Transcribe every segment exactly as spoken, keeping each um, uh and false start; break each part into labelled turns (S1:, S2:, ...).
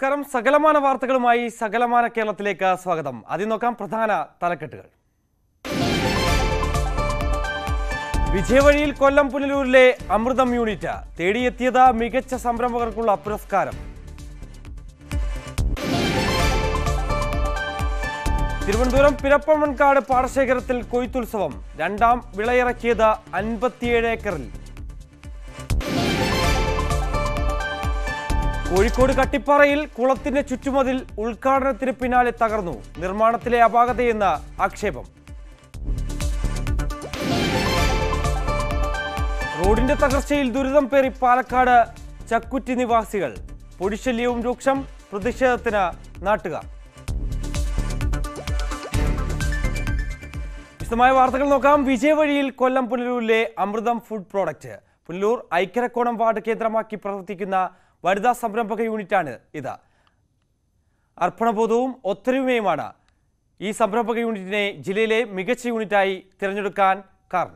S1: നമസ്കാരം. സകലമാന വാർത്തകളുമായി സകലമാന കേരളത്തിലേക്ക് സ്വാഗതം. ആദ്യം നോക്കാം പ്രധാന തലക്കെട്ടുകൾ. വിജയവഴിയിൽ കൊല്ലം പുനലൂരിലെ അമൃതം യൂണിറ്റ് തേടിയെത്തിയത് മികച്ച സംരംഭകർക്കുള്ള പുരസ്കാരം. തിരുവനന്തപുരം പിരപ്പമൺകാട് പാടശേഖരത്തിൽ കൊയ്ത്തുത്സവം. രണ്ടാം വിളയിറക്കിയത് അൻപത്തിയേഴ് ഏക്കറിൽ. കോഴിക്കോട് കട്ടിപ്പാറയിൽ കുളത്തിന്റെ ചുറ്റുമതിൽ ഉദ്ഘാടനത്തിന് പിന്നാലെ തകർന്നു. നിർമ്മാണത്തിലെ അപാകതയെന്ന ആക്ഷേപം. റോഡിന്റെ തകർച്ചയിൽ ദുരിതം പേറി പാലക്കാട് ചക്കുറ്റി നിവാസികൾ. പൊടിശല്യവും രൂക്ഷം, പ്രതിഷേധത്തിന് നാട്ടുകാർ. വിശദമായ വാർത്തകൾ നോക്കാം. വിജയവഴിയിൽ കൊല്ലം പുനലൂരിലെ Amrutham food product. Punalur Aikkarakkonam ward കേന്ദ്രമാക്കി പ്രവർത്തിക്കുന്ന വനിതാ സംരംഭക യൂണിറ്റാണ് ഇത്. അർപ്പണബോധവും ഒത്തൊരുമയുമാണ് ഈ സംരംഭക യൂണിറ്റിനെ ജില്ലയിലെ മികച്ച യൂണിറ്റായി തിരഞ്ഞെടുക്കാൻ കാരണം.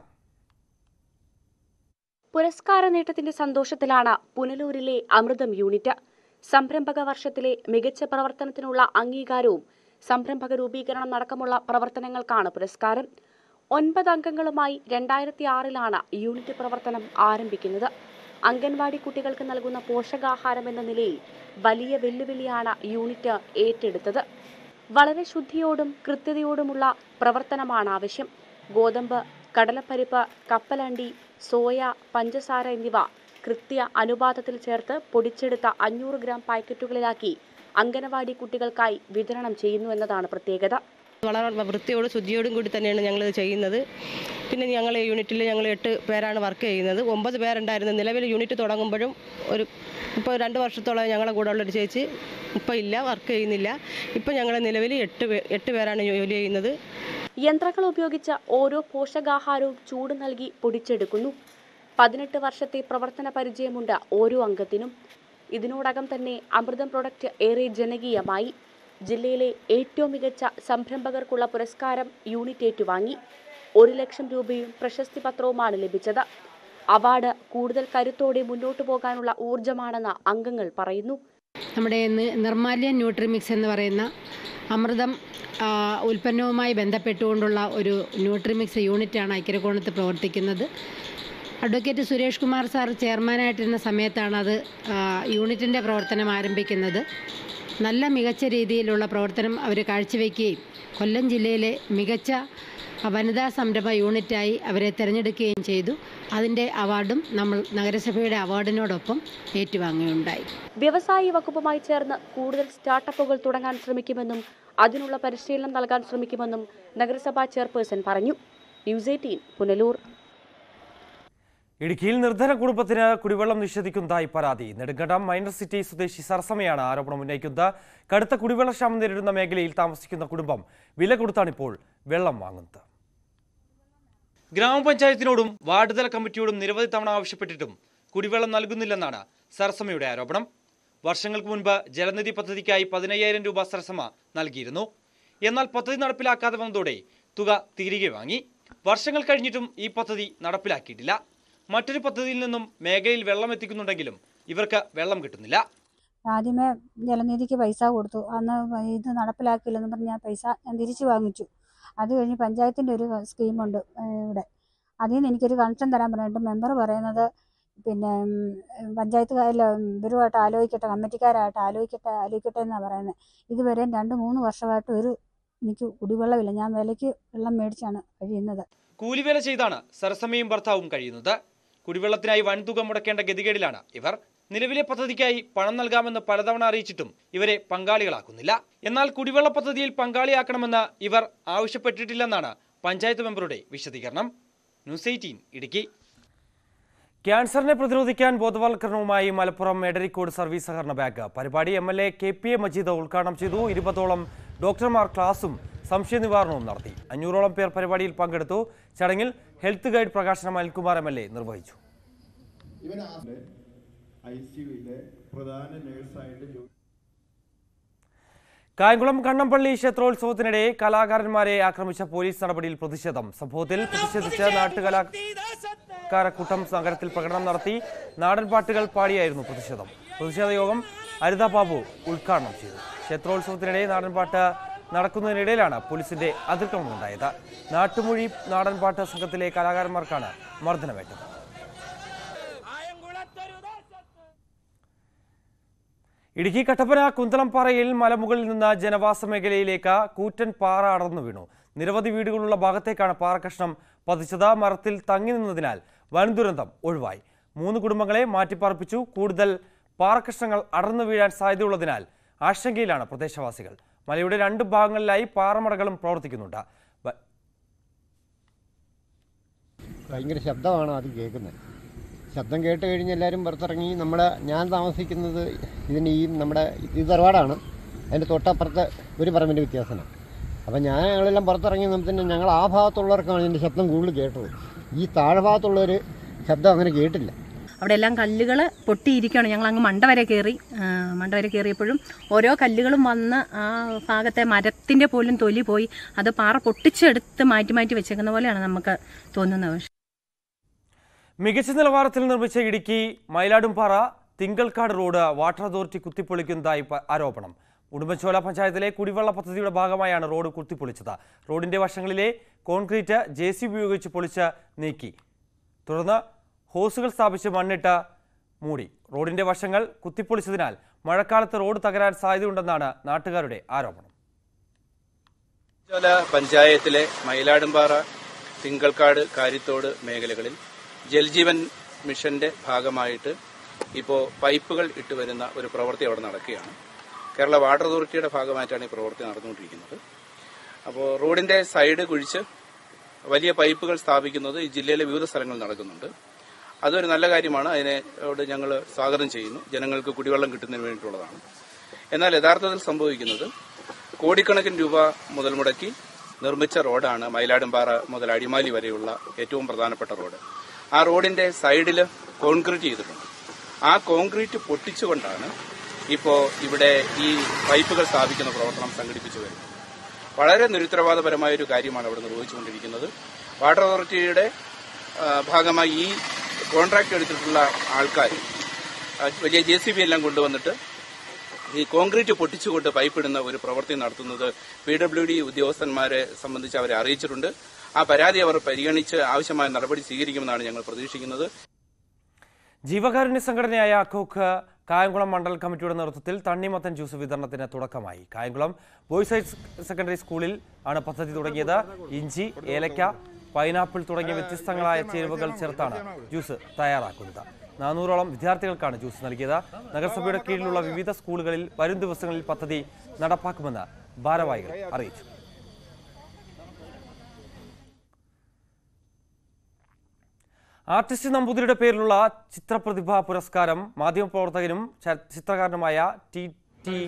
S2: പുരസ്കാര നേട്ടത്തിന്റെ സന്തോഷത്തിലാണ് പുനലൂരിലെ അമൃതം യൂണിറ്റ്. സംരംഭക വർഷത്തിലെ മികച്ച പ്രവർത്തനത്തിനുള്ള അംഗീകാരവും സംരംഭക രൂപീകരണം അടക്കമുള്ള പ്രവർത്തനങ്ങൾക്കാണ് പുരസ്കാരം. ഒൻപത് അംഗങ്ങളുമായി രണ്ടായിരത്തി ആറിലാണ് യൂണിറ്റ് പ്രവർത്തനം ആരംഭിക്കുന്നത്. അംഗൻവാടി കുട്ടികൾക്ക് നൽകുന്ന പോഷകാഹാരം എന്ന നിലയിൽ വലിയ വെല്ലുവിളിയാണ് യൂണിറ്റ് ഏറ്റെടുത്തത്. വളരെ ശുദ്ധിയോടും കൃത്യതയോടുമുള്ള പ്രവർത്തനമാണ് ആവശ്യം. ഗോതമ്പ്, കടലപ്പരിപ്പ്, കപ്പലണ്ടി, സോയ, പഞ്ചസാര എന്നിവ കൃത്യ അനുപാതത്തിൽ ചേർത്ത് പൊടിച്ചെടുത്ത അഞ്ഞൂറ് ഗ്രാം പാക്കറ്റുകളിലാക്കി അംഗനവാടി കുട്ടികൾക്കായി വിതരണം ചെയ്യുന്നു എന്നതാണ് പ്രത്യേകത.
S3: വളരെ വൃത്തിയോടും ശുചിയോടും കൂടി തന്നെയാണ് ഞങ്ങൾ ചെയ്യുന്നത്. പിന്നെ ഞങ്ങൾ യൂണിറ്റിൽ ഞങ്ങൾ എട്ട് പേരാണ് വർക്ക് ചെയ്യുന്നത്. ഒമ്പത് പേരുണ്ടായിരുന്നു നിലവിൽ. യൂണിറ്റ് തുടങ്ങുമ്പോഴും ഒരു ഇപ്പോൾ രണ്ട് വർഷത്തോളം ഞങ്ങളെ കൂടെ ഉള്ളൊരു ചേച്ചി ഇപ്പം ഇല്ല, വർക്ക് ചെയ്യുന്നില്ല. ഇപ്പം ഞങ്ങൾ നിലവിൽ എട്ട് പേ എട്ട് പേരാണ് ജോലി ചെയ്യുന്നത്.
S2: യന്ത്രങ്ങൾ ഉപയോഗിച്ച് ഓരോ പോഷകാഹാരവും ചൂട് നൽകി പൊടിച്ചെടുക്കുന്നു. പതിനെട്ട് വർഷത്തെ പ്രവർത്തന പരിചയമുണ്ട് ഓരോ അംഗത്തിനും. ഇതിനോടകം തന്നെ അമൃതം പ്രൊഡക്റ്റ് ഏറെ ജനകീയമായി. ജില്ലയിലെ ഏറ്റവും മികച്ച സംരംഭകർക്കുള്ള പുരസ്കാരം യൂണിറ്റ് ഏറ്റുവാങ്ങി. ഒരു ലക്ഷം രൂപയും പ്രശസ്തി പത്രവുമാണ് ലഭിച്ചത്. അവാർഡ് കൂടുതൽ കരുത്തോടെ മുന്നോട്ടു പോകാനുള്ള ഊർജമാണെന്ന് അംഗങ്ങൾ പറയുന്നു.
S4: നമ്മുടെ നിർമാല്യ ന്യൂട്രിമിക്സ് എന്ന് പറയുന്ന അമൃതം ഉൽപ്പന്നവുമായി ബന്ധപ്പെട്ടുകൊണ്ടുള്ള ഒരു ന്യൂട്രിമിക്സ് യൂണിറ്റാണ് ഐക്കരക്കോണത്ത് പ്രവർത്തിക്കുന്നത്. അഡ്വക്കേറ്റ് സുരേഷ് കുമാർ സാർ ചെയർമാനായിട്ടിരുന്ന സമയത്താണ് അത് യൂണിറ്റിൻ്റെ പ്രവർത്തനം ആരംഭിക്കുന്നത്. നല്ല മികച്ച രീതിയിലുള്ള പ്രവർത്തനം അവർ കാഴ്ചവെക്കുകയും കൊല്ലം ജില്ലയിലെ മികച്ച വനിതാ സംരംഭ യൂണിറ്റായി അവരെ തിരഞ്ഞെടുക്കുകയും ചെയ്തു. അതിൻ്റെ അവാർഡും നമ്മൾ നഗരസഭയുടെ അവാർഡിനോടൊപ്പം ഏറ്റുവാങ്ങുകയുണ്ടായി.
S2: വ്യവസായ വകുപ്പുമായി ചേർന്ന് കൂടുതൽ സ്റ്റാർട്ടപ്പുകൾ തുടങ്ങാൻ ശ്രമിക്കുമെന്നും അതിനുള്ള പരിശീലനം നൽകാൻ ശ്രമിക്കുമെന്നും നഗരസഭാ ചെയർപേഴ്സൺ പറഞ്ഞു. News eighteen Punalur.
S1: ഇടുക്കിയിൽ നിർധന കുടുംബത്തിന് കുടിവെള്ളം നിഷേധിക്കുന്നതായി പരാതി. നെടുങ്കണ്ടം മൈനർ സിറ്റി സ്വദേശി സരസമ്മയാണ് ആരോപണം ഉന്നയിക്കുന്നത്. കടുത്ത കുടിവെള്ള ക്ഷാമം നേരിടുന്ന മേഖലയിൽ താമസിക്കുന്ന കുടുംബം വില കൊടുത്താണിപ്പോൾ വെള്ളം വാങ്ങുന്നത്. ഗ്രാമപഞ്ചായത്തിനോടും വാർഡ് തല കമ്മിറ്റിയോടും നിരവധി തവണ ആവശ്യപ്പെട്ടിട്ടും കുടിവെള്ളം നൽകുന്നില്ലെന്നാണ് സരസമ്മയുടെ ആരോപണം. വർഷങ്ങൾക്ക് മുൻപ് ജലനിധി പദ്ധതിക്കായി പതിനയ്യായിരം രൂപ സരസമ്മ നൽകിയിരുന്നു. എന്നാൽ പദ്ധതി നടപ്പിലാക്കാതെ വന്നതോടെ തുക തിരികെ വാങ്ങി. വർഷങ്ങൾ കഴിഞ്ഞിട്ടും ഈ പദ്ധതി നടപ്പിലാക്കിയിട്ടില്ല. മറ്റൊരു പദ്ധതിയിൽ നിന്നും മേഖലയിൽ വെള്ളം എത്തിക്കുന്നുണ്ടെങ്കിലും ഇവർക്ക് വെള്ളം കിട്ടുന്നില്ല.
S5: ആദ്യമേ ജലനിധിക്ക് പൈസ കൊടുത്തു. അന്ന് ഇത് നടപ്പിലാക്കിയില്ലെന്ന് പറഞ്ഞ് ഞാൻ പൈസ ഞാൻ തിരിച്ചു വാങ്ങിച്ചു. അത് കഴിഞ്ഞ് പഞ്ചായത്തിൻ്റെ ഒരു സ്കീമുണ്ട് ഇവിടെ. അതിൽ നിന്ന് എനിക്കൊരു കണക്ഷൻ തരാൻ പറഞ്ഞിട്ട് മെമ്പർ പറയുന്നത് പിന്നെ പഞ്ചായത്ത് ഇവരുമായിട്ട് ആലോചിക്കട്ടെ, കമ്മിറ്റിക്കാരായിട്ട് ആലോചിക്കട്ടെ ആലോചിക്കട്ടെ എന്നാണ് പറയുന്നത്. ഇതുവരെ രണ്ട് മൂന്ന് വർഷമായിട്ട് ഒരു എനിക്ക് കുടിവെള്ളമില്ല. ഞാൻ വിലയ്ക്ക് വെള്ളം മേടിച്ചാണ് കഴിയുന്നത്.
S1: കൂലിവേല ചെയ്താണ് സരസമ്മയും ഭർത്താവും കഴിയുന്നത്. കുടിവെള്ളത്തിനായി വൻതുക മുടക്കേണ്ട ഗതികേടിലാണ് ഇവർ. നിലവിലെ പദ്ധതിക്കായി പണം നൽകാമെന്ന് പലതവണ അറിയിച്ചിട്ടും ഇവരെ പങ്കാളികളാക്കുന്നില്ല. എന്നാൽ കുടിവെള്ള പദ്ധതിയിൽ പങ്കാളിയാക്കണമെന്ന് ഇവർ ആവശ്യപ്പെട്ടിട്ടില്ലെന്നാണ് പഞ്ചായത്ത് മെമ്പറുടെ വിശദീകരണം. News eighteen Idukki. ക്യാൻസറിനെ പ്രതിരോധിക്കാൻ ബോധവൽക്കരണവുമായി മലപ്പുറം എടരിക്കോട് സർവീസ് സഹകരണ ബാങ്ക്. പരിപാടി M L A K P A Majeed ഉദ്ഘാടനം ചെയ്തു. ഇരുപതോളം ഡോക്ടർമാർ ക്ലാസും സംശയ നിവാരണവും നടത്തി. അഞ്ഞൂറോളം പേർ പരിപാടിയിൽ പങ്കെടുത്തു. ചടങ്ങിൽ ഹെൽത്ത് ഗൈഡ് പ്രകാശനം അനിൽകുമാർ എം എൽ എ നിർവഹിച്ചു. കായംകുളം കണ്ണമ്പള്ളി ക്ഷേത്രോത്സവത്തിനിടെ കലാകാരന്മാരെ ആക്രമിച്ച പോലീസ് നടപടിയിൽ പ്രതിഷേധം. സംഭവത്തിൽ പ്രതിഷേധിച്ച് നാട്ടുകലാകാരക്കൂട്ടം നഗരത്തിൽ പ്രകടനം നടത്തി. നാടൻ പാട്ടുകൾ പാടിയായിരുന്നു പ്രതിഷേധം. പ്രതിഷേധ യോഗം അരിത ബാബു ഉദ്ഘാടനം ചെയ്തു. ക്ഷേത്രോത്സവത്തിനിടെ നാടൻപാട്ട് നടക്കുന്നതിനിടയിലാണ് പോലീസിന്റെ അതിക്രമം ഉണ്ടായത്. നാട്ടുമൊഴി നാടൻപാട്ട് സംഘത്തിലെ കലാകാരന്മാർക്കാണ് മർദ്ദനമേറ്റത്. ഇടുക്കി കട്ടപ്പന കുന്തളംപാറയിൽ മലമുകളിൽ നിന്ന് ജനവാസ മേഖലയിലേക്ക് കൂറ്റൻ പാറ അടർന്നു വീണു. നിരവധി വീടുകളുള്ള ഭാഗത്തേക്കാണ് പാറക്കഷ്ണം പതിച്ചത്. മരത്തിൽ തങ്ങി നിന്നതിനാൽ വൻ ദുരന്തം ഒഴിവായി. മൂന്ന് കുടുംബങ്ങളെ മാറ്റിപ്പാർപ്പിച്ചു. കൂടുതൽ പാറക്കഷ്ണങ്ങൾ അടർന്നു വീഴാൻ സാധ്യതയുള്ളതിനാൽ ആശങ്കയിലാണ് പ്രദേശവാസികൾ. മലയുടെ രണ്ട് ഭാഗങ്ങളിലായി പാറമടകളും പ്രവർത്തിക്കുന്നുണ്ട്.
S6: ഭയങ്കര ശബ്ദമാണ് അത് കേൾക്കുന്നത്. ശബ്ദം കേട്ട് കഴിഞ്ഞ് എല്ലാവരും പുറത്തിറങ്ങി. നമ്മുടെ ഞാൻ താമസിക്കുന്നത് ഇതിന് ഈ നമ്മുടെ ഈ തറവാടാണ്. അതിൻ്റെ തൊട്ടപ്പുറത്തെ ഒരു പറമ്പിൻ്റെ വ്യത്യാസമാണ്. അപ്പം ഞാൻ ഞങ്ങളെല്ലാം പുറത്തിറങ്ങി തന്നെ ഞങ്ങൾ ആ ഭാഗത്തുള്ളവർക്കാണ് ഇതിൻ്റെ ശബ്ദം കൂടുതൽ കേട്ടത്. ഈ താഴെ ഭാഗത്തുള്ളവർ ശബ്ദം അങ്ങനെ കേട്ടില്ല.
S7: അവിടെ എല്ലാം കല്ലുകൾ പൊട്ടിയിരിക്കുകയാണ്. ഞങ്ങൾ അങ്ങ് മണ്ട വരെ കയറി. മണ്ട വരെ കയറിയപ്പോഴും ഓരോ കല്ലുകളും വന്ന് ആ ഭാഗത്തെ മരത്തിൻ്റെ പോലും തൊലി പോയി അത് പാറ പൊട്ടിച്ചെടുത്ത് മാറ്റി മാറ്റി വെച്ചേക്കുന്ന പോലെയാണ് നമുക്ക് തോന്നുന്നത്.
S1: മികച്ച നിലവാരത്തിൽ നിർമ്മിച്ച Idukki Mayiladumpara Thinkalkadu road water authority കുത്തിപ്പൊളിക്കുന്നതായി ആരോപണം. ഉടുമ്പൻചോല പഞ്ചായത്തിലെ കുടിവെള്ള പദ്ധതിയുടെ ഭാഗമായാണ് റോഡ് കുത്തിപ്പൊളിച്ചത്. റോഡിന്റെ വശങ്ങളിലെ കോൺക്രീറ്റ് ജെ സി ബി ഉപയോഗിച്ച് പൊളിച്ച് നീക്കി. തുടർന്ന് ഹോസുകൾ സ്ഥാപിച്ച് മണ്ണിട്ട് മൂടി. റോഡിന്റെ വശങ്ങൾ കുത്തിപ്പൊളിച്ചതിനാൽ മഴക്കാലത്ത് റോഡ് തകരാൻ സാധ്യതയുണ്ടെന്നാണ് നാട്ടുകാരുടെ ആരോപണം.
S8: പഞ്ചായത്തിലെ മയിലാടുംപാറ തിങ്കൾക്കാട് കാരിത്തോട് മേഖലകളിൽ ജൽജീവൻ മിഷന്റെ ഭാഗമായിട്ട് ഇപ്പോൾ പൈപ്പുകൾ ഇട്ടുവരുന്ന ഒരു പ്രവൃത്തി അവിടെ നടക്കുകയാണ്. കേരള വാട്ടർ അതോറിറ്റിയുടെ ഭാഗമായിട്ടാണ് ഈ പ്രവൃത്തി നടന്നുകൊണ്ടിരിക്കുന്നത്. അപ്പോൾ റോഡിന്റെ സൈഡ് കുഴിച്ച് വലിയ പൈപ്പുകൾ സ്ഥാപിക്കുന്നത് ഈ ജില്ലയിലെ വിവിധ സ്ഥലങ്ങളിൽ നടക്കുന്നുണ്ട്. അതൊരു നല്ല കാര്യമാണ്. അതിനോട് ഞങ്ങൾ സ്വാഗതം ചെയ്യുന്നു. ജനങ്ങൾക്ക് കുടിവെള്ളം കിട്ടുന്നതിന് വേണ്ടിയിട്ടുള്ളതാണ്. എന്നാൽ യഥാർത്ഥത്തിൽ സംഭവിക്കുന്നത് കോടിക്കണക്കിന് രൂപ മുതൽ മുടക്കി നിർമ്മിച്ച റോഡാണ് മയിലാടുംപാറ മുതൽ അടിമാലി വരെയുള്ള ഏറ്റവും പ്രധാനപ്പെട്ട റോഡ്. ആ റോഡിന്റെ സൈഡിൽ കോൺക്രീറ്റ് ചെയ്തിട്ടുണ്ട്. ആ കോൺക്രീറ്റ് പൊട്ടിച്ചുകൊണ്ടാണ് ഇപ്പോൾ ഇവിടെ ഈ പൈപ്പുകൾ സ്ഥാപിക്കുന്ന പ്രവർത്തനം സംഘടിപ്പിച്ചു വരുന്നത്. വളരെ നിരുത്തരവാദപരമായ ഒരു കാര്യമാണ് ഇവിടെ നിർവഹിച്ചുകൊണ്ടിരിക്കുന്നത്. വാട്ടർ അതോറിറ്റിയുടെ ഭാഗമായി ഈ കോൺട്രാക്ട് എടുത്തിട്ടുള്ള ആൾക്കാർ വലിയ ജെ സി ബി എല്ലാം കൊണ്ടുവന്നിട്ട് ഈ കോൺക്രീറ്റ് പൊട്ടിച്ചുകൊണ്ട് പൈപ്പിടുന്ന ഒരു പ്രവൃത്തി നടത്തുന്നത് പി ഡബ്ല്യു ഡി ഉദ്യോഗസ്ഥന്മാരെ സംബന്ധിച്ച് അവരെ അറിയിച്ചിട്ടുണ്ട്. ആ പരാതി അവർ പരിഗണിച്ച് ആവശ്യമായ നടപടി സ്വീകരിക്കുമെന്നാണ് ഞങ്ങൾ പ്രതീക്ഷിക്കുന്നത്.
S1: ജീവകാരുണ്യ സംഘടനയായ അക്കോക്ക് കായംകുളം മണ്ഡലം കമ്മിറ്റിയുടെ നേതൃത്വത്തിൽ തണ്ണിമത്തൻ ജ്യൂസ് വിതരണത്തിന് തുടക്കമായി. കായംകുളം ബോയ്സ് ഹയർ സെക്കൻഡറി സ്കൂളിൽ ആണ് പദ്ധതി തുടങ്ങിയത്. ഇഞ്ചി, ഏലക്ക, പൈനാപ്പിൾ തുടങ്ങിയ വ്യത്യസ്തങ്ങളായ ചേരുവകൾ ചേർത്താണ് ജ്യൂസ് തയ്യാറാക്കുന്നത്. നാനൂറോളം വിദ്യാർത്ഥികൾക്കാണ് ജ്യൂസ് നൽകിയത്. നഗരസഭയുടെ കീഴിലുള്ള വിവിധ സ്കൂളുകളിൽ വരും ദിവസങ്ങളിൽ പദ്ധതി നടപ്പാക്കുമെന്ന് ഭാരവാഹികൾ അറിയിച്ചു. ആർട്ടിസ്റ്റ് നമ്പൂതിരിയുടെ പേരിലുള്ള ചിത്രപ്രതിഭാ പുരസ്കാരം മാധ്യമപ്രവർത്തകനും ചിത്രകാരനുമായ ടി ടി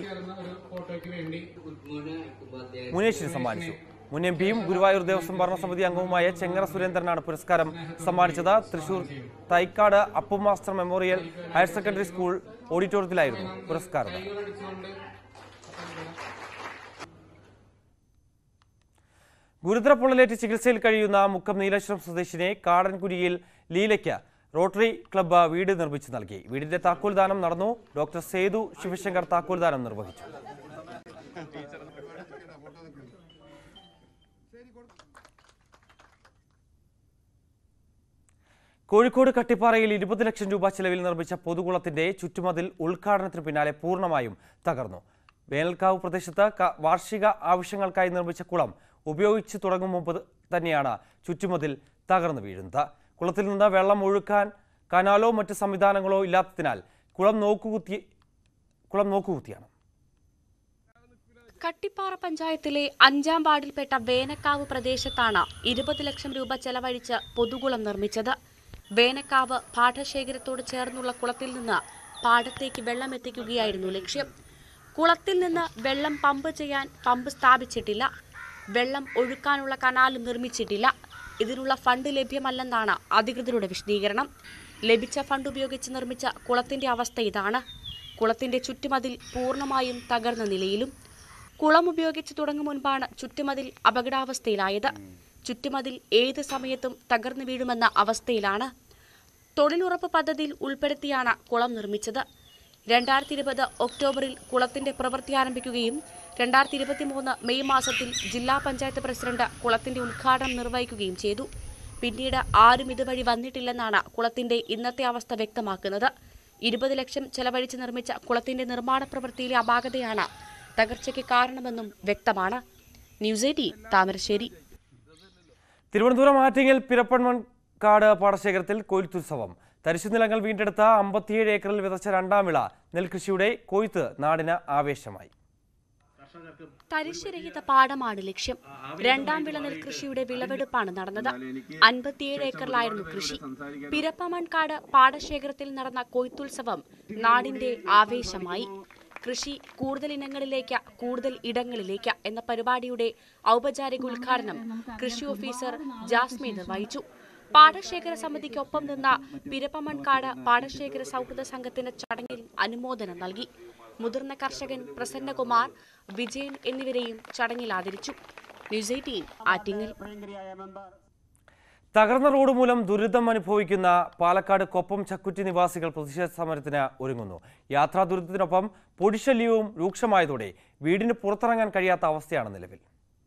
S1: മുനേഷിന് സമ്മാനിച്ചു. മുൻ എം പിയും ഗുരുവായൂർ ദേവസ്വം ഭരണസമിതി അംഗവുമായ ചെങ്ങറ സുരേന്ദ്രനാണ് പുരസ്കാരം സമ്മാനിച്ചത്. Thrissur Thaikkad Appu master memorial higher secondary school ഓഡിറ്റോറിയത്തിലായിരുന്നു പുരസ്കാരം. ഗുരുതര പൊള്ളലേറ്റ് ചികിത്സയിൽ കഴിയുന്ന മുക്കം നീലേശ്വരം സ്വദേശിനെ കാടൻകുരിയിൽ ലീലയ്ക്ക് റോട്ടറി ക്ലബ്ബ് വീട് നിർമ്മിച്ചു നൽകി. വീടിന്റെ താക്കോൽദാനം നടന്നു. ഡോക്ടർ സേതു ശിവശങ്കർ താക്കോൽദാനം നിർവഹിച്ചു. കോഴിക്കോട് കട്ടിപ്പാറയിൽ ഇരുപത് ലക്ഷം രൂപ ചെലവിൽ നിർമ്മിച്ച പൊതുകുളത്തിന്റെ ചുറ്റുമതിൽ ഉദ്ഘാടനത്തിന് പിന്നാലെ പൂർണ്ണമായും തകർന്നു. വേനൽക്കാവ് പ്രദേശത്ത് വാർഷിക ആവശ്യങ്ങൾക്കായി നിർമ്മിച്ച കുളം ഉപയോഗിച്ചു തുടങ്ങും മുമ്പ് തന്നെയാണ് ചുറ്റുമതിൽ തകർന്നു വീഴുന്നത്. കുളത്തിൽ നിന്ന് വെള്ളം ഒഴുക്കാൻ കനാലോ മറ്റ് സംവിധാനങ്ങളോ ഇല്ലാത്തതിനാൽ കുളം നോക്കുകുത്തി കുളം നോക്കുകുത്തിയാണ്.
S2: കട്ടിപ്പാറ പഞ്ചായത്തിലെ അഞ്ചാം വാർഡിൽപ്പെട്ട വേനക്കാവ് പ്രദേശത്താണ് ഇരുപത് ലക്ഷം രൂപ ചെലവഴിച്ച് പൊതുകുളം നിർമ്മിച്ചത്. വേനക്കാവ് പാടശേഖരത്തോട് ചേർന്നുള്ള കുളത്തിൽ നിന്ന് പാടത്തേക്ക് വെള്ളം എത്തിക്കുകയായിരുന്നു ലക്ഷ്യം. കുളത്തിൽ നിന്ന് വെള്ളം പമ്പ് ചെയ്യാൻ പമ്പ് സ്ഥാപിച്ചിട്ടില്ല. വെള്ളം ഒഴുക്കാനുള്ള കനാലും നിർമ്മിച്ചിട്ടില്ല. ഇതിനുള്ള ഫണ്ട് ലഭ്യമല്ലെന്നാണ് അധികൃതരുടെ വിശദീകരണം. ലഭിച്ച ഫണ്ട് ഉപയോഗിച്ച് നിർമ്മിച്ച കുളത്തിന്റെ അവസ്ഥ ഇതാണ്. കുളത്തിന്റെ ചുറ്റുമതിൽ പൂർണ്ണമായും തകർന്ന നിലയിലും. കുളം ഉപയോഗിച്ച് തുടങ്ങും മുൻപാണ് ചുറ്റുമതിൽ അപകടാവസ്ഥയിലായത്. ചുറ്റുമതിൽ ഏത് സമയത്തും തകർന്നു വീഴുമെന്ന അവസ്ഥയിലാണ്. തൊഴിലുറപ്പ് പദ്ധതിയിൽ ഉൾപ്പെടുത്തിയാണ് കുളം നിർമ്മിച്ചത്. രണ്ടായിരത്തി ഇരുപത് ഒക്ടോബറിൽ കുളത്തിന്റെ പ്രവൃത്തി ആരംഭിക്കുകയും രണ്ടായിരത്തി ഇരുപത്തി മൂന്ന് മെയ് മാസത്തിൽ ജില്ലാ പഞ്ചായത്ത് പ്രസിഡന്റ് കുളത്തിന്റെ ഉദ്ഘാടനം നിർവഹിക്കുകയും ചെയ്തു. പിന്നീട് ആരും ഇതുവഴി വന്നിട്ടില്ലെന്നാണ് കുളത്തിന്റെ ഇന്നത്തെ അവസ്ഥ വ്യക്തമാക്കുന്നത്. ഇരുപത് ലക്ഷം ചെലവഴിച്ച് നിർമ്മിച്ച കുളത്തിന്റെ നിർമ്മാണ പ്രവൃത്തിയിലെ അപാകതയാണ് തകർച്ചയ്ക്ക് കാരണമെന്നും വ്യക്തമാണ്. News eighteen Thamarassery.
S1: തിരുവനന്തപുരം ആറ്റിങ്ങൽ പിരപ്പൻമൺകാട് പാടശേഖരത്തിൽ കൊയ്ത്തുത്സവം. തരിശുനിലങ്ങൾ വീണ്ടെടുത്ത അമ്പത്തിയേഴ് ഏക്കറിൽ വിതച്ച രണ്ടാം വിള നെൽകൃഷിയുടെ കൊയ്ത്ത് നാടിന് ആവേശമായി.
S2: തരിശുരഹിത പാടമാണ് ലക്ഷ്യം. രണ്ടാം വിള നെൽകൃഷിയുടെ വിളവെടുപ്പാണ് നടന്നത്. അൻപത്തിയേഴ് ഏക്കറിലായിരുന്നു കൃഷി. പിരപ്പമൺകാട് പാടശേഖരത്തിൽ നടന്ന കൊയ്ത്തുത്സവം നാടിന്റെ ആവേശമായി. കൃഷി കൂടുതൽ ഇനങ്ങളിലേക്ക്, കൂടുതൽ ഇടങ്ങളിലേക്ക് എന്ന പരിപാടിയുടെ ഔപചാരിക ഉദ്ഘാടനം കൃഷി ഓഫീസർ ജാസ്മി നിർവഹിച്ചു. പാടശേഖര സമിതിക്കൊപ്പം നിന്ന പിരപ്പമൺകാട് പാടശേഖര സൗഹൃദ സംഘത്തിന് ചടങ്ങിൽ അനുമോദനം നൽകി. മുതിർന്ന കർഷകൻ പ്രസന്നകുമാർ, വിജയൻ എന്നിവരെയും ചടങ്ങിൽ ആദരിച്ചു. News eighteen Attingal.
S1: തകർന്ന റോഡ് മൂലം ദുരിതം അനുഭവിക്കുന്ന പാലക്കാട് കൊപ്പം ചക്കുറ്റി നിവാസികൾ പ്രതിഷേധ സമരത്തിന് ഒരുങ്ങുന്നു. യാത്രാ ദുരിതത്തിനൊപ്പം പൊടിശല്യവും രൂക്ഷമായതോടെ വീടിന് പുറത്തിറങ്ങാൻ കഴിയാത്ത അവസ്ഥയാണ് നിലവിൽ.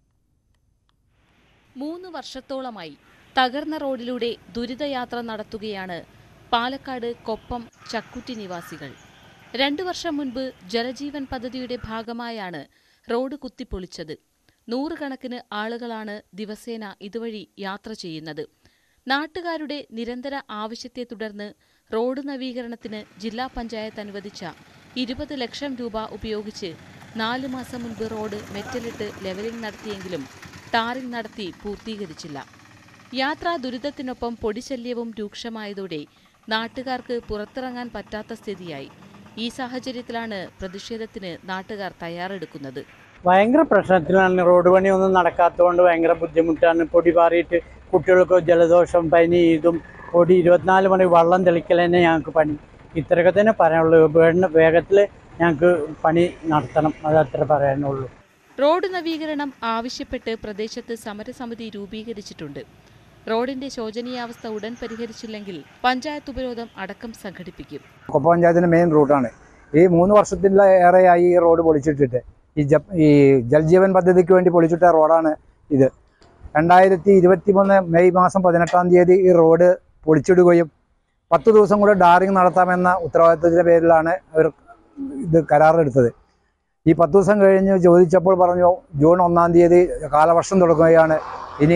S9: മൂന്ന് വർഷത്തോളമായി തകർന്ന റോഡിലൂടെ ദുരിതയാത്ര നടത്തുകയാണ് പാലക്കാട് കൊപ്പം ചക്കുറ്റി നിവാസികൾ. രണ്ടു വർഷം മുൻപ് ജലജീവൻ പദ്ധതിയുടെ ഭാഗമായാണ് റോഡ് കുത്തിപ്പൊളിച്ചത്. നൂറുകണക്കിന് ആളുകളാണ് ദിവസേന ഇതുവഴി യാത്ര ചെയ്യുന്നത്. നാട്ടുകാരുടെ നിരന്തര ആവശ്യത്തെ തുടർന്ന് റോഡ് നവീകരണത്തിന് ജില്ലാ പഞ്ചായത്ത് അനുവദിച്ച ഇരുപത് ലക്ഷം രൂപ ഉപയോഗിച്ച് നാല് മാസം മുൻപ് റോഡ് മെറ്റലിട്ട് ലെവലിംഗ് നടത്തിയെങ്കിലും ടാറിംഗ് നടത്തി പൂർത്തീകരിച്ചില്ല. യാത്രാ ദുരിതത്തിനൊപ്പം പൊടിശല്യവും രൂക്ഷമായതോടെ നാട്ടുകാർക്ക് പുറത്തിറങ്ങാൻ പറ്റാത്ത സ്ഥിതിയായി. ഈ സാഹചര്യത്തിലാണ് പ്രതിഷേധത്തിന് നാട്ടുകാർ തയ്യാറെടുക്കുന്നത്.
S10: ഭയങ്കര പ്രശ്നത്തിലാണ്. റോഡ് പണിയൊന്നും നടക്കാത്തതുകൊണ്ട് ഭയങ്കര ബുദ്ധിമുട്ടാണ്. പൊടി പാറിയിട്ട് കുട്ടികൾക്ക് ജലദോഷം, പനി, ഇതും പൊടി ഇരുപത്തിനാല് മണി വെള്ളം തെളിക്കൽ തന്നെ ഞങ്ങൾക്ക് പണി. ഇത്രയൊക്കെ തന്നെ പറയാനുള്ളൂ. വേഗത്തിൽ ഞങ്ങൾക്ക് പണി നടത്തണം, അതത്ര പറയാനുള്ളൂ.
S9: റോഡ് നവീകരണം ആവശ്യപ്പെട്ട് പ്രദേശത്ത് സമരസമിതി രൂപീകരിച്ചിട്ടുണ്ട്. റോഡിന്റെ ശോചനീയാവസ്ഥ ഉടൻ പരിഹരിച്ചില്ലെങ്കിൽ പഞ്ചായത്ത് ഉപരോധം അടക്കം സംഘടിപ്പിക്കും.
S11: കൊപ്പം പഞ്ചായത്തിന്റെ മെയിൻ റൂട്ടാണ്. ഈ മൂന്ന് വർഷത്തിലേറെയായി ഈ റോഡ് പൊളിച്ചിട്ടിട്ട്. ഈ ജ ഈ ജൽജീവൻ പദ്ധതിക്ക് വേണ്ടി പൊളിച്ചിട്ട റോഡാണ് ഇത്. രണ്ടായിരത്തി ഇരുപത്തി മൂന്ന് മെയ് മാസം പതിനെട്ടാം തീയതി ഈ റോഡ് പൊളിച്ചിടുകയും പത്ത് ദിവസം കൂടെ ഡാറിങ് നടത്താമെന്ന ഉത്തരവാദിത്തത്തിൻ്റെ പേരിലാണ് അവർ ഇത് കരാറെടുത്തത്. ഈ പത്ത് ദിവസം കഴിഞ്ഞ് ചോദിച്ചപ്പോൾ പറഞ്ഞു ജൂൺ ഒന്നാം തീയതി കാലവർഷം തുടങ്ങുകയാണ്, ഇനി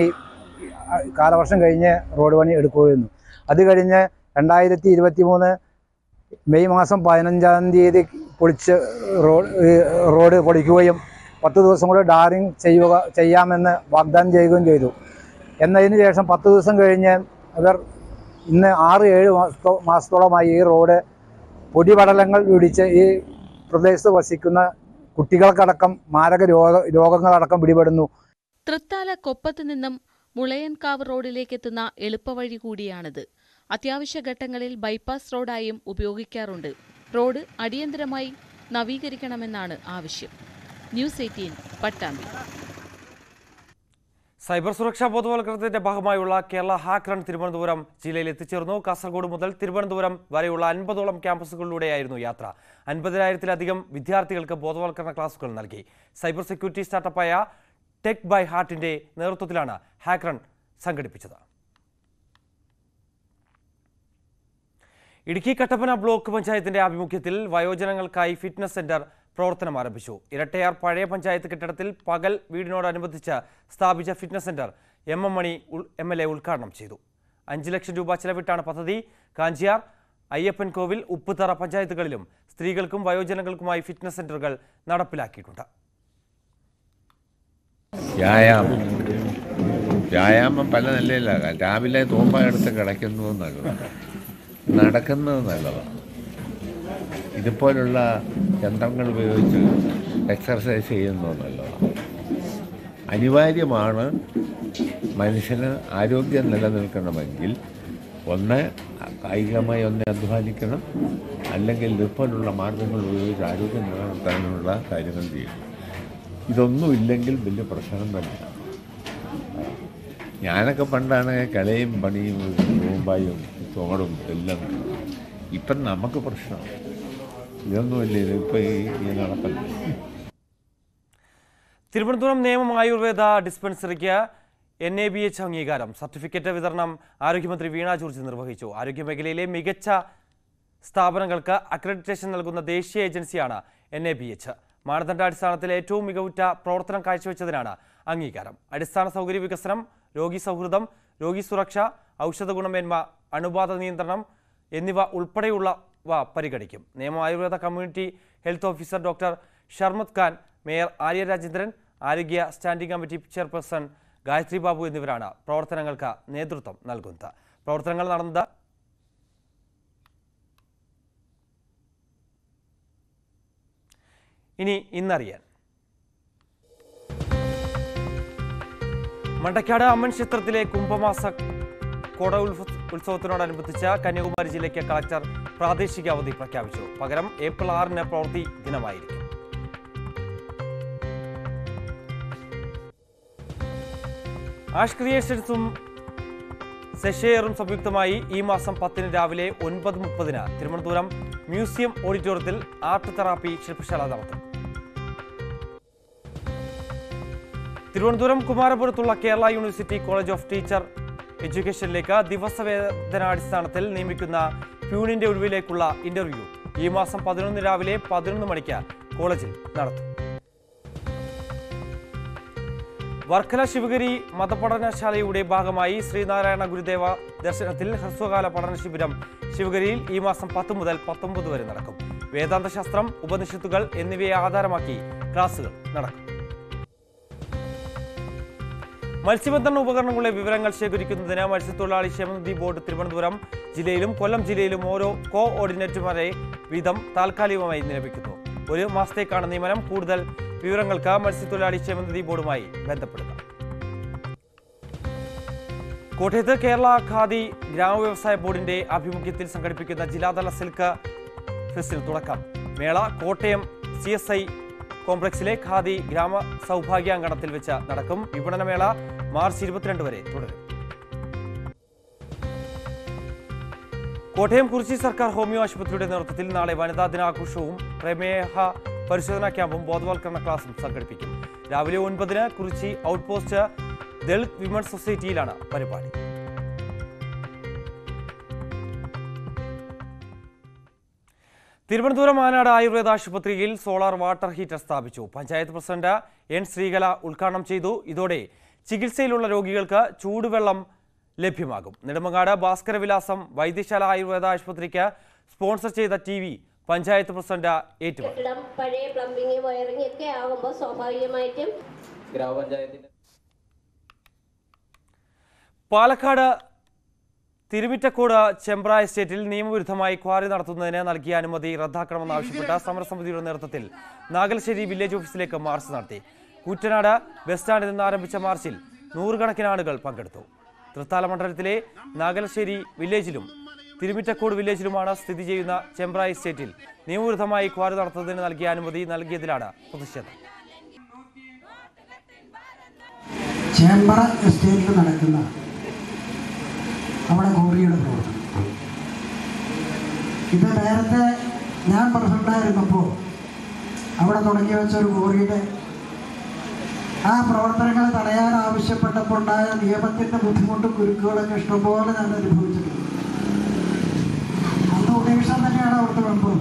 S11: കാലവർഷം കഴിഞ്ഞ് റോഡ് പണി എടുക്കുകയെന്നു. അത് കഴിഞ്ഞ് രണ്ടായിരത്തി ഇരുപത്തി മൂന്ന് മെയ് മാസം പതിനഞ്ചാം തീയതി പൊളിച്ച് റോഡ് റോഡ് പൊളിക്കുകയും പത്ത് ദിവസം കൂടെ ഡാറിങ് ചെയ്യുക ചെയ്യാമെന്ന് വാഗ്ദാനം ചെയ്യുകയും ചെയ്തു. എന്നതിന് ശേഷം പത്ത് ദിവസം കഴിഞ്ഞ് അവർ ഇന്ന് ആറ് ഏഴ് മാസത്തോ മാസത്തോളമായി ഈ റോഡ് പൊടിപടലങ്ങൾ പിടിച്ച് ഈ പ്രദേശത്ത് വസിക്കുന്ന കുട്ടികൾക്കടക്കം മാരക രോഗ രോഗങ്ങളടക്കം പിടിപെടുന്നു.
S9: തൃത്താല കൊപ്പത്ത് നിന്നും മുളയൻകാവ് റോഡിലേക്കെത്തുന്ന എളുപ്പവഴി കൂടിയാണിത്. അത്യാവശ്യ ഘട്ടങ്ങളിൽ ബൈപ്പാസ് റോഡായും ഉപയോഗിക്കാറുണ്ട്. റോഡ് അടിയന്തരമായി നവീകരിക്കണമെന്നാണ് ആവശ്യം. News eighteen Pattambi.
S1: സൈബർ സുരക്ഷാ ബോധവൽക്കരണത്തിന്റെ ഭാഗമായുള്ള കേരള ഹാക്ക് റൺ തിരുവനന്തപുരം ജില്ലയിൽ എത്തിച്ചേർന്നു. കാസർഗോഡ് മുതൽ തിരുവനന്തപുരം വരെയുള്ള അൻപതോളം ക്യാമ്പസുകളിലൂടെയായിരുന്നു യാത്ര. അൻപതിനായിരത്തിലധികം വിദ്യാർത്ഥികൾക്ക് ബോധവൽക്കരണ ക്ലാസുകൾ നൽകി. സൈബർ സെക്യൂരിറ്റി സ്റ്റാർട്ടപ്പായ ടെക് ബൈ ഹാർട്ടിന്റെ നേതൃത്വത്തിലാണ് ഹാക്ക് റൺ സംഘടിപ്പിച്ചത്. ഇടുക്കി കട്ടപ്പന ബ്ലോക്ക് പഞ്ചായത്തിന്റെ ആഭിമുഖ്യത്തിൽ വയോജനങ്ങൾക്കായി ഫിറ്റ്നസ് സെന്റർ പ്രവർത്തനം ആരംഭിച്ചു. ഇരട്ടയാർ പഴയ പഞ്ചായത്ത് കെട്ടിടത്തിൽ പകൽ വീടിനോടനുബന്ധിച്ച് സ്ഥാപിച്ച fitness centre M M Mani M L A ഉദ്ഘാടനം ചെയ്തു. അഞ്ച് ലക്ഷം രൂപ ചെലവിട്ടാണ് പദ്ധതി. കാഞ്ചിയാർ, അയ്യപ്പൻ കോവിൽ, ഉപ്പുതറ പഞ്ചായത്തുകളിലും സ്ത്രീകൾക്കും വയോജനങ്ങൾക്കുമായി ഫിറ്റ്നസ് സെന്ററുകൾ നടപ്പിലാക്കിയിട്ടുണ്ട്.
S12: വ്യായാമം വ്യായാമം പല നിലയിലാകാം. രാവിലെ തൂമ്പ എടുത്ത് കിടക്കുന്നത് നല്ലതാണ്, നടക്കുന്നത് നല്ലതാണ്. ഇതുപോലുള്ള യന്ത്രങ്ങൾ ഉപയോഗിച്ച് എക്സർസൈസ് ചെയ്യുന്നത് നല്ലതാണ്. അനിവാര്യമാണ്. മനുഷ്യന് ആരോഗ്യം നിലനിൽക്കണമെങ്കിൽ ഒന്ന് കായികമായി ഒന്ന് അധ്വാനിക്കണം, അല്ലെങ്കിൽ ഇതുപോലുള്ള മാർഗങ്ങൾ ഉപയോഗിച്ച് ആരോഗ്യം നിലനിർത്താനുള്ള കാര്യങ്ങൾ ചെയ്യണം. ഇതൊന്നും ഇല്ലെങ്കിൽ വലിയ പ്രശ്നം തന്നെയാണ്. ഞാനൊക്കെ പണ്ടാണ് കളയും പണിയും തൂമ്പായും തോടും എല്ലാം. ഇപ്പം നമുക്ക് പ്രശ്നമാണ്. ഇതൊന്നുമില്ല, ഇതിപ്പോൾ ഈ നടക്കുന്നത്.
S1: തിരുവനന്തപുരം നേമം ആയുർവേദ ഡിസ്പെൻസറിക്ക് എൻ എ ബി എച്ച് അംഗീകാരം. സർട്ടിഫിക്കറ്റ് വിതരണം ആരോഗ്യമന്ത്രി വീണ ജോർജ് നിർവഹിച്ചു. ആരോഗ്യമേഖലയിലെ മികച്ച സ്ഥാപനങ്ങൾക്ക് അക്രഡിറ്റേഷൻ നൽകുന്ന ദേശീയ ഏജൻസിയാണ് എൻ എ ബി എച്ച്. മാനദണ്ഡാടിസ്ഥാനത്തിൽ ഏറ്റവും മികവുറ്റ പ്രവർത്തനം കാഴ്ചവെച്ചതിനാണ് അംഗീകാരം. അടിസ്ഥാന സൗകര്യ വികസനം, രോഗി സൗഹൃദം, രോഗി സുരക്ഷ, ഔഷധ ഗുണമേന്മ, അണുബാധ നിയന്ത്രണം എന്നിവ ഉൾപ്പെടെയുള്ളവ പരിഗണിക്കും. Nemam Ayurveda community health officer doctor Sharmath Khan, mayor Arya Rajendran, ആരോഗ്യ standing committee chairperson Gayathri Babu എന്നിവരാണ് പ്രവർത്തനങ്ങൾക്ക് നേതൃത്വം നൽകുന്നത്. പ്രവർത്തനങ്ങൾ നടന്നത് ഇനി ഇന്നറിയാൻ. മണ്ടക്കാട് അമ്മൻ ക്ഷേത്രത്തിലെ കുംഭമാസ കൊട ഉത്സവത്തിനോടനുബന്ധിച്ച് കന്യാകുമാരി ജില്ലയ്ക്ക് കളക്ടർ പ്രാദേശിക അവധി പ്രഖ്യാപിച്ചു. പകരം ഏപ്രിൽ ആറിന് പ്രവൃത്തി ദിനമായിരിക്കും. ആഷ് ക്രിയേഷൻസും സെഷെയറും സംയുക്തമായി ഈ മാസം പത്തിന് രാവിലെ ഒൻപത് മുപ്പതിന് തിരുവനന്തപുരം മ്യൂസിയം ഓഡിറ്റോറിയത്തിൽ ആർട്ട് തെറാപ്പി ശില്പശാല നടത്തും. തിരുവനന്തപുരം കുമാരപുരത്തുള്ള Kerala university college of teacher എഡ്യൂക്കേഷനിലേക്ക് ദിവസവേതനാടിസ്ഥാനത്തിൽ നിയമിക്കുന്ന പ്യൂണിന്റെ ഒഴിവിലേക്കുള്ള ഇന്റർവ്യൂ ഈ മാസം പതിനൊന്ന് രാവിലെ പതിനൊന്ന് മണിക്ക് കോളേജിൽ നടത്തും. വർക്കല ശിവഗിരി മതപഠനശാലയുടെ ഭാഗമായി ശ്രീനാരായണ ഗുരുദേവ ദർശനത്തിൽ ഹ്രസ്വകാല പഠന ശിബിരം ശിവഗിരിയിൽ ഈ മാസം പത്ത് മുതൽ പത്തൊമ്പത് വരെ നടക്കും. വേദാന്ത ശാസ്ത്രം, ഉപനിഷത്തുകൾ എന്നിവയെ ആധാരമാക്കി ക്ലാസുകൾ നടക്കും. മത്സ്യബന്ധന ഉപകരണങ്ങളുടെ വിവരങ്ങൾ ശേഖരിക്കുന്നതിന് മത്സ്യത്തൊഴിലാളി ക്ഷേമനിധി ബോർഡ് തിരുവനന്തപുരം ജില്ലയിലും കൊല്ലം ജില്ലയിലും ഓരോ കോ ഓർഡിനേറ്റർമാരെ വീതം താൽക്കാലികമായി നിയമിക്കുന്നു. ഒരു മാസത്തേക്കാണ് നിയമനം. കൂടുതൽ വിവരങ്ങൾക്ക് മത്സ്യത്തൊഴിലാളി ക്ഷേമനിധി ബോർഡുമായി ബന്ധപ്പെടുക. കോട്ടയത്ത് കേരള ഖാദി ഗ്രാമവ്യവസായ ബോർഡിന്റെ ആഭിമുഖ്യത്തിൽ സംഘടിപ്പിക്കുന്ന ജില്ലാതല സിൽക്ക് ഫെസ്റ്റിന് തുടക്കം. മേള കോട്ടയം സി എസ് ഐ കോംപ്ലക്സിലെ ഖാദി ഗ്രാമ സൗഭാഗ്യാങ്കണത്തിൽ വെച്ച് നടക്കും. വിപണനമേള മാർച്ച് ഇരുപത്തിരണ്ട് വരെ തുടരും. കോട്ടയം കുറിച്ചി സർക്കാർ ഹോമിയോ ആശുപത്രിയുടെ നേതൃത്വത്തിൽ നാളെ വനിതാ ദിനാഘോഷവും പ്രമേഹ പരിശോധനാ ക്യാമ്പും ബോധവൽക്കരണ ക്ലാസും സംഘടിപ്പിക്കും. രാവിലെ ഒൻപതിന് Kurichi out post Dalit women's സൊസൈറ്റിയിലാണ് പരിപാടി. തിരുവനന്തപുരം ആനാട് ആയുർവേദ ആശുപത്രിയിൽ സോളാർ വാട്ടർ ഹീറ്റർ സ്ഥാപിച്ചു. പഞ്ചായത്ത് പ്രസിഡന്റ് എൻ ശ്രീകല ഉദ്ഘാടനം ചെയ്തു. ഇതോടെ ചികിത്സയിലുള്ള രോഗികൾക്ക് ചൂടുവെള്ളം ലഭ്യമാകും. നെടുമങ്ങാട് ഭാസ്കരവിലാസം വൈദ്യശാല ആയുർവേദ ആശുപത്രിക്ക് സ്പോൺസർ ചെയ്ത ടി വി പഞ്ചായത്ത് പ്രസിഡന്റ് ഏറ്റുവാങ്ങി.
S13: പഴയ പ്ലംബിംഗ് വയറിംഗ് ഒക്കെ ആകുമ്പോൾ സ്വാഭാവികമായിട്ടും
S1: ഗ്രാമപഞ്ചായത്തിന്റെ പാലക്കാട് തിരുമിറ്റക്കോട് ചെമ്പ്ര എസ്റ്റേറ്റിൽ നിയമവിരുദ്ധമായി ക്വാറി നടത്തുന്നതിന് നൽകിയ അനുമതി റദ്ദാക്കണമെന്നാവശ്യപ്പെട്ട സമരസമിതിയുടെ നേതൃത്വത്തിൽ നാഗലശ്ശേരി വില്ലേജ് ഓഫീസിലേക്ക് മാർച്ച് നടത്തി. കൂറ്റനാട് ബസ് സ്റ്റാൻഡിൽ നിന്ന് ആരംഭിച്ച മാർച്ചിൽ നൂറുകണക്കിന് ആളുകൾ പങ്കെടുത്തു. തൃത്താല മണ്ഡലത്തിലെ നാഗലശ്ശേരി വില്ലേജിലും തിരുമിറ്റക്കോട് വില്ലേജിലുമാണ് സ്ഥിതി ചെയ്യുന്ന ചെമ്പ്ര എസ്റ്റേറ്റിൽ നിയമവിരുദ്ധമായി ക്വാറി നടത്തുന്നതിന് നൽകിയ അനുമതി നൽകിയതിലാണ് പ്രതിഷേധം.
S14: ചെമ്പ്ര എസ്റ്റേറ്റിൽ നടക്കുന്ന അവിടെ കോറിയുടെ പ്രവർത്തനം ഇത് നേരത്തെ ഞാൻ പ്രസിഡന്റായിരുന്നപ്പോൾ അവിടെ തുടങ്ങി വെച്ച ഒരു കോറിയുടെ ആ പ്രവർത്തനങ്ങൾ തടയാൻ ആവശ്യപ്പെട്ടപ്പോൾ ഉണ്ടായ നിയമത്തിൻ്റെ ബുദ്ധിമുട്ടും കുരുക്കുകളൊക്കെ ഇഷ്ടംപോലെ ഞാൻ അനുഭവിച്ചിട്ടുണ്ട്. അന്ന് ഉദ്ദേശം തന്നെയാണ് അവിടുത്തെ മെമ്പറും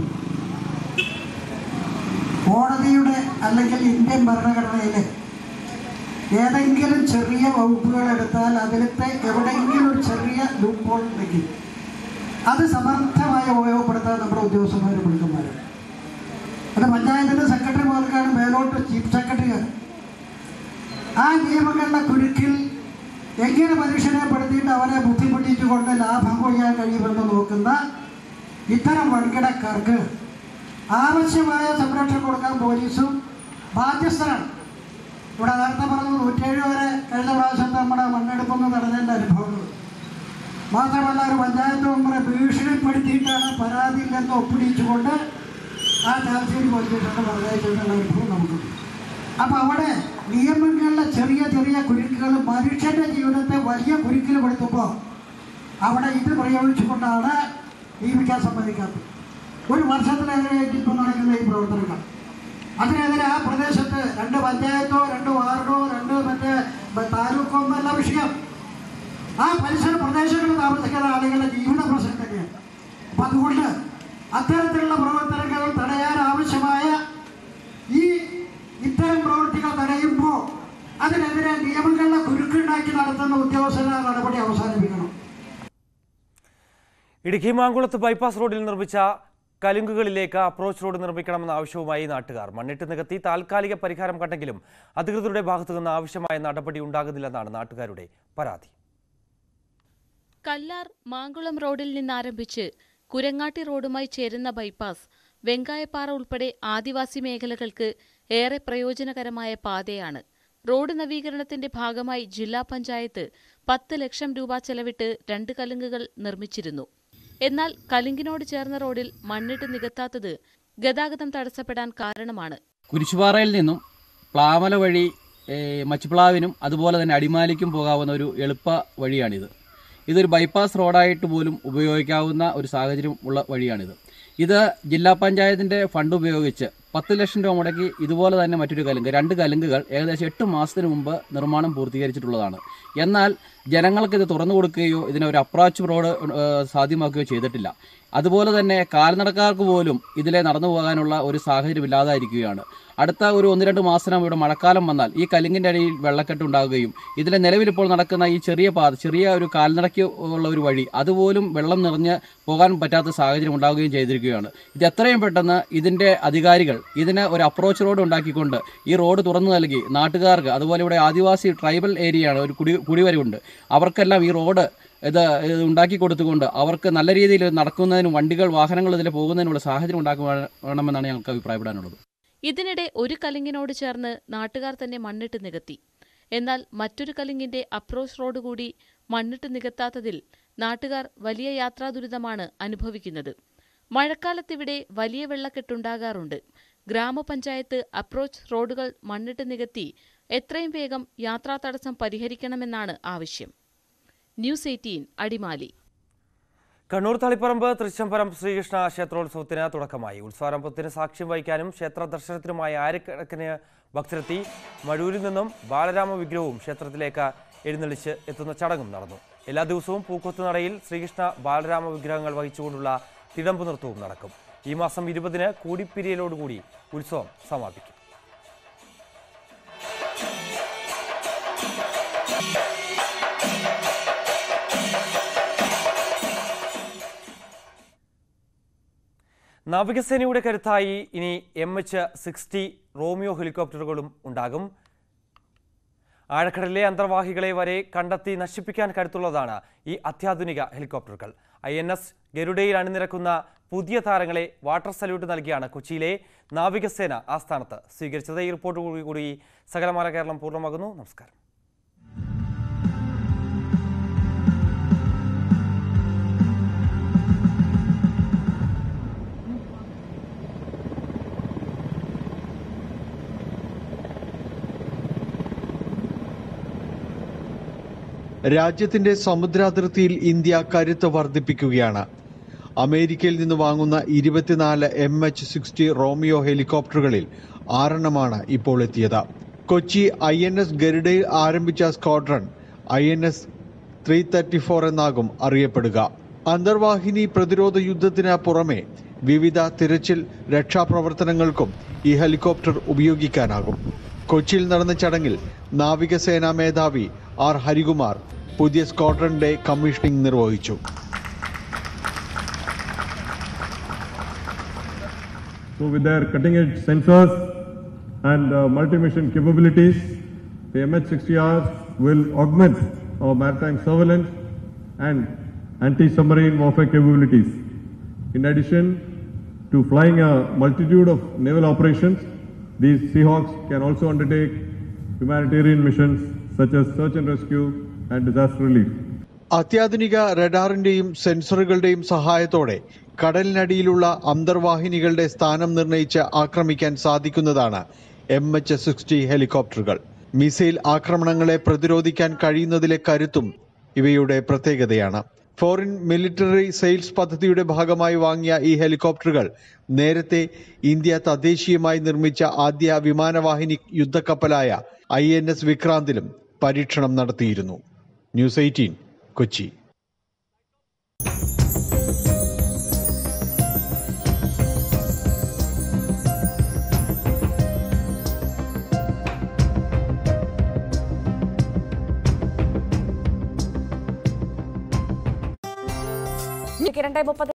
S14: കോടതിയുടെ അല്ലെങ്കിൽ ഇന്ത്യൻ ഭരണഘടനയിലെ ഏതെങ്കിലും ചെറിയ വകുപ്പുകൾ എടുത്താൽ അതിലത്തെ എവിടെയെങ്കിലും ഒരു ചെറിയ ലൂപ്പോൾ ഉണ്ടെങ്കിൽ അത് സമർത്ഥമായി ഉപയോഗപ്പെടുത്താൻ നമ്മുടെ ഉദ്യോഗസ്ഥന്മാരും പുള്ളിക്കന്മാരും അത് പഞ്ചായത്തിൻ്റെ സെക്രട്ടറി മുതൽക്കാണ് മേലോട്ട് ചീഫ് സെക്രട്ടറി ആ നിയമങ്ങളുടെ കുരുക്കിൽ എങ്ങനെ മനുഷ്യനെ പെടുത്തിയിട്ട് അവരെ ബുദ്ധിമുട്ടിച്ചുകൊണ്ട് ലാഭം കൊയ്യാൻ കഴിയുമെന്ന് നോക്കുന്ന ഇത്തരം വൻകിടക്കാർക്ക് ആവശ്യമായ സംരക്ഷണം കൊടുക്കാൻ പോലീസും ബാധ്യസ്ഥരാണ്. ഇവിടെ നേരത്തെ പറഞ്ഞു നൂറ്റേഴ് വരെ കഴിഞ്ഞ പ്രാവശ്യത്തെ നമ്മുടെ മണ്ണെടുപ്പൊന്ന് തടഞ്ഞതിൻ്റെ അനുഭവങ്ങൾ മാത്രമല്ല ഒരു പഞ്ചായത്ത് മെമ്പറെ ഭീഷണിപ്പെടുത്തിയിട്ടാണ് പരാതി ഇല്ലെന്ന് ഒപ്പിടിച്ചുകൊണ്ട് ആ ചാർജയിൽ പോലീസിന്റെ പറഞ്ഞയച്ചിട്ടുള്ള അനുഭവം നമുക്കുണ്ട്. അപ്പം അവിടെ നിയമങ്ങളിലെ ചെറിയ ചെറിയ കുരുക്കുകൾ മനുഷ്യൻ്റെ ജീവിതത്തെ വലിയ കുരുക്കിൽ പെടുത്തുമ്പോൾ അവിടെ ഇത് പ്രയോഗിച്ചുകൊണ്ടാണ് നിയമിക്കാൻ സമ്മതിക്കാത്തത്. ഒരു വർഷത്തിലേറെയായിട്ട് ഇപ്പോൾ നടക്കുന്ന ഈ പ്രവർത്തനങ്ങൾ. അതിനെതിരെ ആ പ്രദേശത്ത് രണ്ട് പഞ്ചായത്തോ രണ്ട് വാർഡോ രണ്ട് മറ്റേ താലൂക്കോ എന്നല്ല വിഷയം. ആ പരിസര പ്രദേശങ്ങളിൽ താമസിക്കുന്ന ആളുകളുടെ ജീവിത പ്രശ്നം തന്നെയാണ്. അപ്പം അതുകൊണ്ട് അത്തരത്തിലുള്ള പ്രവർത്തനങ്ങൾ തടയാൻ ആവശ്യമായ ഈ ഇത്തരം പ്രവൃത്തികൾ തടയുമ്പോൾ അതിനെതിരെ നിയമങ്ങളുടെ കുരുക്കുണ്ടാക്കി നടത്തുന്ന ഉദ്യോഗസ്ഥരുടെ നടപടി അവസാനിപ്പിക്കണം.
S1: ഇടുക്കി മാങ്കുളത്ത് ബൈപ്പാസ് റോഡിൽ നിർമ്മിച്ച കലുങ്കുകളിലേക്ക് അപ്രോച്ച് റോഡ് നിർമ്മിക്കണമെന്ന ആവശ്യവുമായി നാട്ടുകാർ മണ്ണിട്ട് നികത്തി താൽക്കാലിക പരിഹാരം കണ്ടെങ്കിലും അധികൃതരുടെ ഭാഗത്തു നിന്ന് ആവശ്യമായ നടപടി ഉണ്ടാകുന്നില്ലെന്നാണ് നാട്ടുകാരുടെ പരാതി.
S9: കല്ലാർ മാങ്കുളം റോഡിൽ നിന്നാരംഭിച്ച് കുരങ്ങാട്ടി റോഡുമായി ചേരുന്ന ബൈപ്പാസ് വെങ്കായപ്പാറ ഉൾപ്പെടെ ആദിവാസി മേഖലകൾക്ക് ഏറെ പ്രയോജനകരമായ പാതയാണ്. റോഡ് നവീകരണത്തിന്റെ ഭാഗമായി ജില്ലാ പഞ്ചായത്ത് പത്ത് ലക്ഷം രൂപ ചെലവിട്ട് രണ്ട് കലുങ്കുകൾ നിർമ്മിച്ചിരുന്നു. എന്നാൽ കലുങ്കിനോട് ചേർന്ന റോഡിൽ മണ്ണിട്ട് നികത്താത്തത് ഗതാഗതം തടസ്സപ്പെടാൻ കാരണമാണ്.
S15: കുരിശുപാറയിൽ നിന്നും പ്ലാമല വഴി മച്ചുപ്ലാവിനും അതുപോലെ തന്നെ അടിമാലിക്കും പോകാവുന്ന ഒരു എളുപ്പ വഴിയാണിത്. ഇതൊരു ബൈപ്പാസ് റോഡായിട്ട് പോലും ഉപയോഗിക്കാവുന്ന ഒരു സാഹചര്യം ഉള്ള വഴിയാണിത്. ഇത് ജില്ലാ പഞ്ചായത്തിൻ്റെ ഫണ്ട് ഉപയോഗിച്ച് പത്ത് ലക്ഷം രൂപ മുടക്കി ഇതുപോലെ തന്നെ മറ്റൊരു കലുങ്ക് രണ്ട് കലുങ്കുകൾ ഏകദേശം എട്ട് മാസത്തിന് മുമ്പ് നിർമ്മാണം പൂർത്തീകരിച്ചിട്ടുള്ളതാണ്. എന്നാൽ ജനങ്ങൾക്ക് ഇത് തുറന്നു കൊടുക്കുകയോ ഇതിനെ ഒരു അപ്രോച്ച് റോഡ് സാധ്യമാക്കുകയോ ചെയ്തിട്ടില്ല. അതുപോലെ തന്നെ കാൽനടക്കാർക്ക് പോലും ഇതിലെ നടന്നു പോകാനുള്ള ഒരു സാഹചര്യം ഇല്ലാതായിരിക്കുകയാണ്. അടുത്ത ഒരു ഒന്ന് രണ്ട് മാസം ഇവിടെ മഴക്കാലം വന്നാൽ ഈ കലുങ്കിൻ്റെ അടിയിൽ വെള്ളക്കെട്ട് ഉണ്ടാകുകയും ഇതിലെ നിലവിലിപ്പോൾ നടക്കുന്ന ഈ ചെറിയ പാത ചെറിയ ഒരു കാൽനടക്ക് ഉള്ള ഒരു വഴി അതുപോലും വെള്ളം നിറഞ്ഞ് പോകാൻ പറ്റാത്ത സാഹചര്യം ഉണ്ടാവുകയും ചെയ്തിരിക്കുകയാണ്. ഇത് എത്രയും പെട്ടെന്ന് ഇതിൻ്റെ അധികാരികൾ ഇതിന് ഒരു അപ്രോച്ച് റോഡ് ഉണ്ടാക്കിക്കൊണ്ട് ഈ റോഡ് തുറന്നു നൽകി നാട്ടുകാർക്ക് അതുപോലെ ഇവിടെ ആദിവാസി ട്രൈബൽ ഏരിയയാണ് ഒരു കുടി കുടിവരവുണ്ട് അവർക്കെല്ലാം ഈ റോഡ് ഇത് ഉണ്ടാക്കി കൊടുത്തുകൊണ്ട് അവർക്ക് നല്ല രീതിയിൽ നടക്കുന്നതിനും വണ്ടികൾ വാഹനങ്ങൾ ഇതിൽ പോകുന്നതിനുള്ള സാഹചര്യം ഉണ്ടാക്കണമെന്നാണ് ഞങ്ങൾക്ക് അഭിപ്രായപ്പെടാനുള്ളത്.
S9: ഇതിനിടെ ഒരു കലുങ്കിനോട് ചേർന്ന് നാട്ടുകാർ തന്നെ മണ്ണിട്ട് നികത്തി. എന്നാൽ മറ്റൊരു കലുങ്കിന്റെ അപ്രോച്ച് റോഡ് കൂടി മണ്ണിട്ട് നികത്താത്തതിൽ നാട്ടുകാർ വലിയ യാത്രാ ദുരിതമാണ് അനുഭവിക്കുന്നത്. മഴക്കാലത്തിവിടെ വലിയ വെള്ളക്കെട്ടുണ്ടാകാറുണ്ട്. ഗ്രാമപഞ്ചായത്ത് അപ്രോച്ച് റോഡുകൾ മണ്ണിട്ട് നികത്തി എത്രയും വേഗം യാത്രാ തടസ്സം പരിഹരിക്കണമെന്നാണ് ആവശ്യം. News eighteen Adimali.
S1: കണ്ണൂർ തളിപ്പറമ്പ് തൃശ്ശംബരം ശ്രീകൃഷ്ണ ക്ഷേത്രോത്സവത്തിന് തുടക്കമായി. ഉത്സവാരംഭത്തിന് സാക്ഷ്യം വഹിക്കാനും ക്ഷേത്ര ദർശനത്തിനുമായി ആയിരക്കണക്കിന് ഭക്തരെത്തി. മഴൂരിൽ നിന്നും ബാലരാമ വിഗ്രഹവും ക്ഷേത്രത്തിലേക്ക് എഴുന്നള്ളിച്ച് എത്തുന്ന ചടങ്ങും നടന്നു. എല്ലാ ദിവസവും പൂക്കൊത്ത് നടയിൽ ശ്രീകൃഷ്ണ ബാലരാമ വിഗ്രഹങ്ങൾ വഹിച്ചുകൊണ്ടുള്ള തിടമ്പ് നൃത്തവും നടക്കും. ഈ മാസം ഇരുപതിന് കൂടിപ്പിരിയലോടുകൂടി ഉത്സവം സമാപിക്കും. നാവികസേനയുടെ കരുത്തായി ഇനി എം എച്ച് സിക്സ്റ്റി റോമിയോ ഹെലികോപ്റ്ററുകളും ഉണ്ടാകും. ആഴക്കടലിലെ അന്തർവാഹികളെ വരെ കണ്ടെത്തി നശിപ്പിക്കാൻ കരുത്തുള്ളതാണ് ഈ അത്യാധുനിക ഹെലികോപ്റ്ററുകൾ. ഐ എൻ എസ് ഗരുഡയിൽ അണിനിരക്കുന്ന പുതിയ താരങ്ങളെ വാട്ടർ സല്യൂട്ട് നൽകിയാണ് കൊച്ചിയിലെ നാവികസേന ആസ്ഥാനത്ത് സ്വീകരിച്ചത്. ഈ റിപ്പോർട്ട് കൂടി സകലമാന കേരളം പൂർണ്ണമാകുന്നു. നമസ്കാരം.
S16: രാജ്യത്തിന്റെ സമുദ്രാതിർത്തിയിൽ ഇന്ത്യ കരുത്ത് വർദ്ധിപ്പിക്കുകയാണ്. അമേരിക്കയിൽ നിന്ന് വാങ്ങുന്ന ഇരുപത്തിനാല് എം എച്ച് സിക്സ്റ്റി റോമിയോ ഹെലികോപ്റ്ററുകളിൽ ആറെണ്ണമാണ് ഇപ്പോൾ എത്തിയത്. കൊച്ചി ഐ എൻ എസ് ഗരുഡയിൽ ആരംഭിച്ച squadron I N S three thirty four എന്നാകും അറിയപ്പെടുക. അന്തർവാഹിനി പ്രതിരോധ യുദ്ധത്തിന് പുറമെ വിവിധ തിരച്ചിൽ രക്ഷാപ്രവർത്തനങ്ങൾക്കും ഈ ഹെലികോപ്റ്റർ ഉപയോഗിക്കാനാകും. കൊച്ചിയിൽ നടന്ന ചടങ്ങിൽ നാവികസേനാ മേധാവി ആർ ഹരികുമാർ പുതിയ സ്ക്വാഡ്രന്റെ കമ്മീഷനിംഗ് നിർവഹിച്ചു.
S17: So with their cutting-edge sensors and uh, multi-mission capabilities, the M H sixty R will augment our maritime surveillance and anti-submarine warfare capabilities. In addition to flying a multitude of naval operations, these Seahawks can also undertake humanitarian missions such as search and rescue and disaster relief.
S16: അത്യാധുനിക റഡാറിന്റെയും സെൻസറുകളുടെയും സഹായത്തോടെ കടലിനടിയിലുള്ള അന്തർവാഹിനികളുടെ സ്ഥാനം നിർണയിച്ച് ആക്രമിക്കാൻ സാധിക്കുന്നതാണ് M H sixty ഹെലികോപ്റ്ററുകൾ. Missile ആക്രമണങ്ങളെ പ്രതിരോധിക്കാൻ കഴിയുന്നതിലെ കരുത്തും ഇവയുടെ പ്രത്യേകതയാണ്. ഫോറിൻ മിലിറ്ററി സെയിൽസ് പദ്ധതിയുടെ ഭാഗമായി വാങ്ങിയ ഈ ഹെലികോപ്റ്ററുകൾ നേരത്തെ ഇന്ത്യ തദ്ദേശീയമായി നിർമ്മിച്ച ആദ്യ വിമാനവാഹിനി യുദ്ധക്കപ്പലായ ഐ എൻ എസ് വിക്രാന്തിലും പരീക്ഷണം നടത്തിയിരുന്നു. News eighteen Kochi.
S2: രണ്ടേ മുപ്പത്